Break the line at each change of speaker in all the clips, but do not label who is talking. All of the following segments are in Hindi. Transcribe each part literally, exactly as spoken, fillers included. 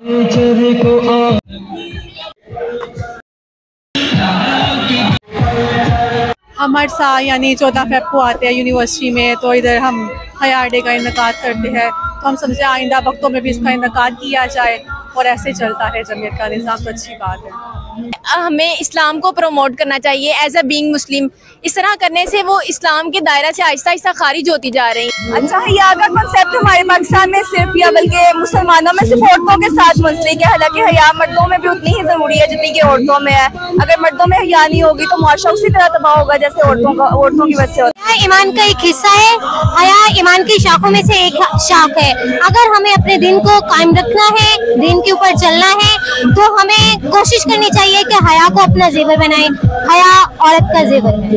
हम हर साल यानी चौदह फेब को आते हैं यूनिवर्सिटी में, तो इधर हम हया डे का इनकाद करते हैं। तो हम समझे आइंदा वक्तों में भी इसका इनकाद किया जाए और ऐसे चलता है जमीयत का निज़ाम, तो अच्छी बात है।
हमें इस्लाम को प्रमोट करना चाहिए एज अ बीइंग मुस्लिम। इस तरह करने से वो इस्लाम के दायरा से आहिस्ता आहिस्ता खारिज होती जा रही है।
अच्छा, हया का कंसेप्ट हमारे पाकिस्तान में सिर्फ या बल्कि मुसलमानों में सिर्फ औरतों के साथ मुंसलिक है, हालांकि हया मर्दों में भी उतनी ही जरूरी है जितनी कि औरतों में है। अगर मर्दों में हया नहीं होगी तो मुआशरा उसी तरह तबाह होगा जैसे औरतों का औरतों की वजह से होता है।
ईमान का एक हिस्सा है, हया ईमान की शाखों में से एक शाख है। अगर हमें अपने दिन को कायम रखना है, दिन के ऊपर चलना है, तो हमें कोशिश करनी चाहिए कि हया को अपना जेवर बनाए। हया औरत का जेवर है।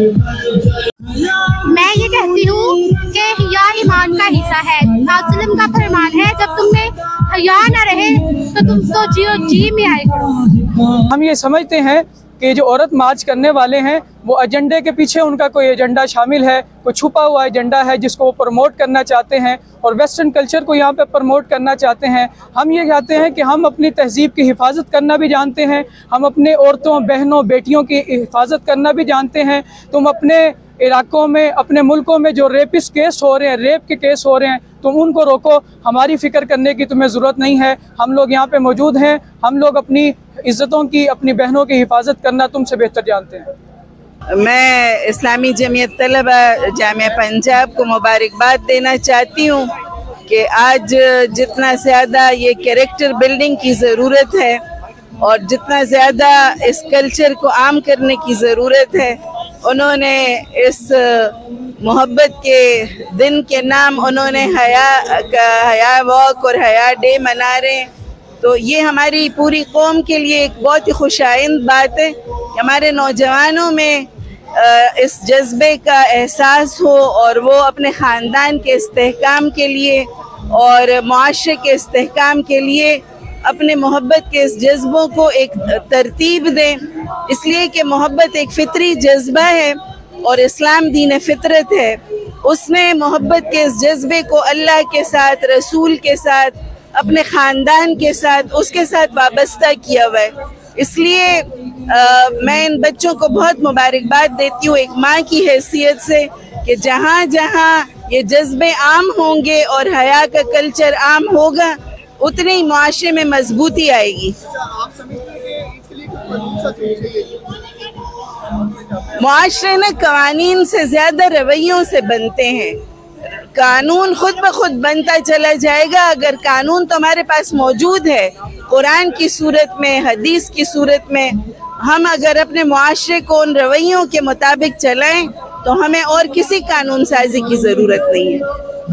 मैं ये कहती हूँ कि हया ईमान का हिस्सा है। सल्लम का फरमान है, जब तुम में हया न रहे तो तुम तो जियो जी में आए करो।
हम ये समझते हैं कि जो औरत मार्च करने वाले हैं वो एजेंडे के पीछे उनका कोई एजेंडा शामिल है, कोई छुपा हुआ एजेंडा है जिसको वो प्रमोट करना चाहते हैं और वेस्टर्न कल्चर को यहाँ पे प्रमोट करना चाहते हैं। हम ये चाहते हैं कि हम अपनी तहजीब की हिफाजत करना भी जानते हैं, हम अपने औरतों बहनों बेटियों की हिफाजत करना भी जानते हैं। तुम अपने इलाकों में, अपने मुल्कों में जो रेपिस केस हो रहे हैं, रेप के केस हो रहे हैं, तुम उनको रोको। हमारी फ़िक्र करने की तुम्हें ज़रूरत नहीं है, हम लोग यहाँ पे मौजूद हैं। हम लोग अपनी इज़्ज़तों की, अपनी बहनों की हिफाजत करना तुमसे बेहतर जानते हैं।
मैं इस्लामी जमीयत तलबा जामिया पंजाब को मुबारकबाद देना चाहती हूँ कि आज जितना ज़्यादा ये कैरेक्टर बिल्डिंग की ज़रूरत है और जितना ज़्यादा इस कल्चर को आम करने की ज़रूरत है, उन्होंने इस मोहब्बत के दिन के नाम उन्होंने हया का हया वॉक और हया डे मना रहे हैं। तो ये हमारी पूरी कौम के लिए एक बहुत ही खुशाइंद बात है कि हमारे नौजवानों में इस जज्बे का एहसास हो और वो अपने ख़ानदान के इस्तेहकाम के लिए और मुआशरे के इस्तेहकाम के लिए अपने मोहब्बत के इस जज्बों को एक तरतीब दें, इसलिए कि मोहब्बत एक फितरी जज्बा है और इस्लाम दीन फितरत है। उसने मोहब्बत के इस जज्बे को अल्लाह के साथ, रसूल के साथ, अपने ख़ानदान के साथ, उसके साथ वाबस्ता किया हुआ है। इसलिए आ, मैं इन बच्चों को बहुत मुबारकबाद देती हूँ एक माँ की हैसियत से कि जहाँ जहाँ ये जज्बे आम होंगे और हया का कल्चर आम होगा, उतने ही मुआशरे में मजबूती आएगी। मुआशरे न कवानीन से ज्यादा रवैयों से बनते हैं। कानून खुद ब खुद बनता चला जाएगा अगर कानून तो हमारे पास मौजूद है, कुरान की सूरत में, हदीस की सूरत में। हम अगर अपने मुआशरे को उन रवैयों के मुताबिक चलाएं तो हमें और किसी कानून साजी की ज़रूरत नहीं है।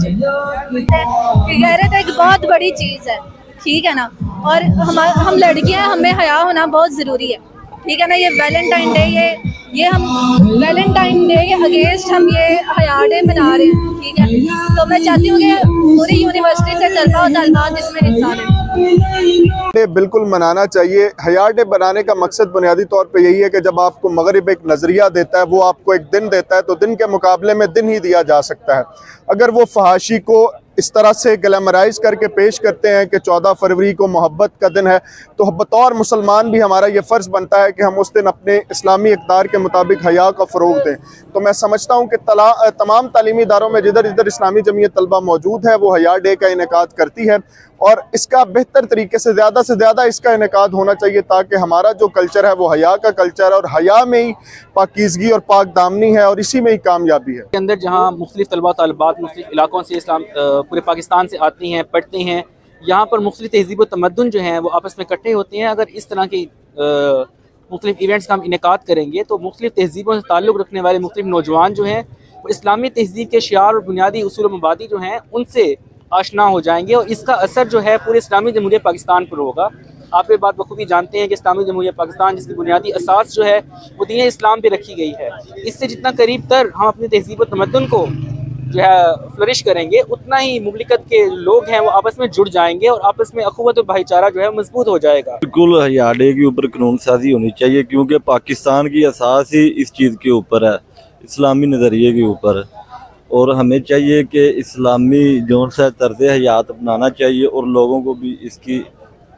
गैरत एक बहुत बड़ी चीज़ है, ठीक है ना, और हम हम लड़कियां, हमें हया होना बहुत ज़रूरी है, ठीक है ना। ये वैलेंटाइन डे, ये ये हम वैलेंटाइन डे के अगेंस्ट हम ये हया डे मना रहे हैं, ठीक है। तो मैं चाहती हूँ कि पूरी यूनिवर्सिटी से तलबा और तलबात इसमें हिस्सा लें।
बिल्कुल मनाना चाहिए। हया डे बनाने का मकसद बुनियादी तौर पे यही है कि जब आपको मगरिब एक नज़रिया देता है, वो आपको एक दिन देता है, तो दिन के मुकाबले में दिन ही दिया जा सकता है। अगर वो फहाशी को इस तरह से ग्लैमराइज करके पेश करते हैं कि चौदह फरवरी को मोहब्बत का दिन है, तो बतौर मुसलमान भी हमारा ये फ़र्ज़ बनता है कि हम उस दिन अपने इस्लामी इक़दार के मुताबिक हया का फ़रोग़ दें। तो मैं समझता हूँ कि तमाम तालीमी इदारों में जिधर जिधर इस्लामी जमीयत तलबा मौजूद है वो हया डे का इनेकाद करती है, और इसका बेहतर तरीके से ज़्यादा से ज़्यादा इसका इनेकाद होना चाहिए ताकि हमारा जो कल्चर है वो हया का कल्चर है और हया में ही पाकीज़गी और पाक दामनी है और इसी में ही कामयाबी है।
के अंदर जहाँ मुख्तलिफ तलबा तलबात मुख्तलिफ इलाकों से इस्लाम पूरे पाकिस्तान से आती हैं, पढ़ती हैं, यहाँ पर मुख्तलिफ तहज़ीब व तमद्दुन जो हैं वो आपस में इकट्ठे होते हैं। अगर इस तरह की मुख्तलिफ इवेंट्स का हम इनेकाद करेंगे तो मुख्तलिफ तहज़ीबों से ताल्लुक़ रखने वाले मुख्तलिफ नौजवान जो हैं वो इस्लामी तहज़ीब के शियार और बुनियादी उसूल व मबादी जो हैं उनसे आशना हो जाएंगे और इसका असर जो है पूरे इस्लामी जमहूरियत पाकिस्तान पर होगा। आप ये बात बखूबी जानते हैं कि इस्लामी जमहूरियत पाकिस्तान जिसकी बुनियादी असास जो है वो दीन इस्लाम पे रखी गई है। इससे जितना करीब तर हम अपनी तहज़ीब व तमद्दुन को जो है फ्लरिश करेंगे, उतना ही मुमलिकत के लोग हैं वो आपस में जुड़ जाएंगे और आपस में अखुवत और भाईचारा जो है मजबूत हो जाएगा।
बिल्कुल हया डे के ऊपर कानून साजी होनी चाहिए क्योंकि पाकिस्तान की असास ही इस चीज़ के ऊपर है, इस्लामी नज़रिए के ऊपर, और हमें चाहिए कि इस्लामी जोन सा तर्ज़ हयात अपनाना चाहिए और लोगों को भी इसकी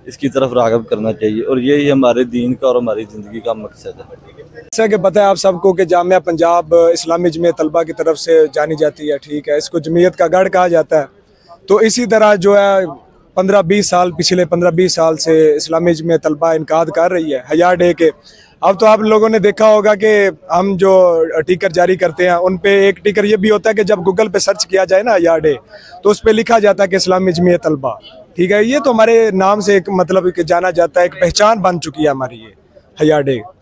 इसकी तरफ राग़ब करना चाहिए और यही हमारे दीन का और हमारी ज़िंदगी का मकसद है।
जैसा कि पता है आप सबको कि जामिया पंजाब इस्लामी जमीयत तलबा की तरफ से जानी जाती है, ठीक है, इसको जमीयत का गढ़ कहा जाता है। तो इसी तरह जो है पंद्रह बीस साल पिछले पंद्रह बीस साल से इस्लामी जमीयत तलबा इनकाद कर रही है हया डे के। अब तो आप लोगों ने देखा होगा कि हम जो टिकर जारी करते हैं उन पे एक टिकर ये भी होता है कि जब गूगल पे सर्च किया जाए ना हया डे तो उस पर लिखा जाता है कि इस्लामी जमीयत तलबा, ठीक है। ये तो हमारे नाम से एक मतलब कि जाना जाता है, एक पहचान बन चुकी है हमारी ये हया डे।